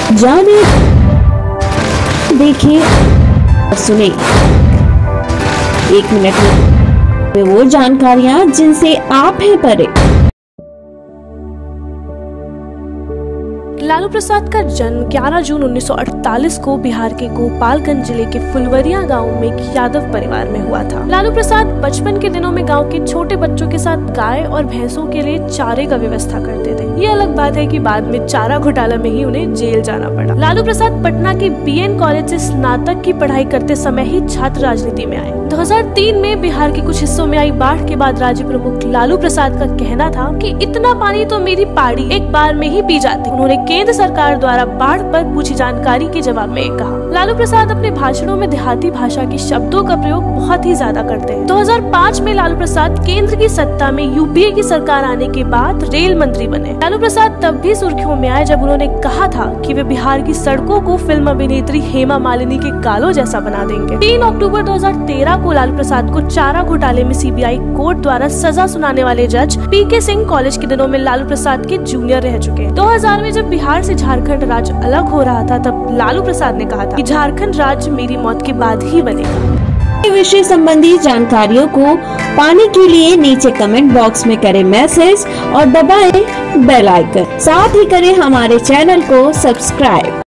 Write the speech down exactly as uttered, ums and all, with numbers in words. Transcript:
जाने, देखें और सुने एक मिनट में वो जानकारियां जिनसे आप हैं परे। लालू प्रसाद का जन्म ग्यारह जून उन्नीस सौ अड़तालीस को बिहार के गोपालगंज जिले के फुलवरिया गांव में एक यादव परिवार में हुआ था। लालू प्रसाद बचपन के दिनों में गांव के छोटे बच्चों के साथ गाय और भैंसों के लिए चारे का व्यवस्था करते थे। ये अलग बात है कि बाद में चारा घोटाला में ही उन्हें जेल जाना पड़ा। लालू प्रसाद पटना के बी एन कॉलेज से स्नातक की पढ़ाई करते समय ही छात्र राजनीति में आए। दो हज़ार तीन में बिहार के कुछ हिस्सों में आई बाढ़ के बाद राज्य प्रमुख लालू प्रसाद का कहना था कि इतना पानी तो मेरी पहाड़ी एक बार में ही पी जाती। उन्होंने केंद्र सरकार द्वारा बाढ़ पर पूछी जानकारी के जवाब में कहा। लालू प्रसाद अपने भाषणों में देहाती भाषा के शब्दों का प्रयोग बहुत ही ज्यादा करते हैं। दो हज़ार पाँच में लालू प्रसाद केंद्र की सत्ता में यूपीए की सरकार आने के बाद रेल मंत्री बने। लालू प्रसाद तब भी सुर्खियों में आए जब उन्होंने कहा था कि वे बिहार की सड़कों को फिल्म अभिनेत्री हेमा मालिनी के गालों जैसा बना देंगे। तीन अक्टूबर दो हज़ार तेरह को लालू प्रसाद को चारा घोटाले में सीबीआई कोर्ट द्वारा सजा सुनाने वाले जज पी के सिंह कॉलेज के दिनों में लालू प्रसाद के जूनियर रह चुके। दो हज़ार में जब बिहार से झारखंड राज्य अलग हो रहा था तब लालू प्रसाद ने कहा था कि झारखंड राज्य मेरी मौत के बाद ही बनेगा। विषय संबंधी जानकारियों को पाने के लिए नीचे कमेंट बॉक्स में करें मैसेज और दबाएं बेल आइकन। साथ ही करें हमारे चैनल को सब्सक्राइब।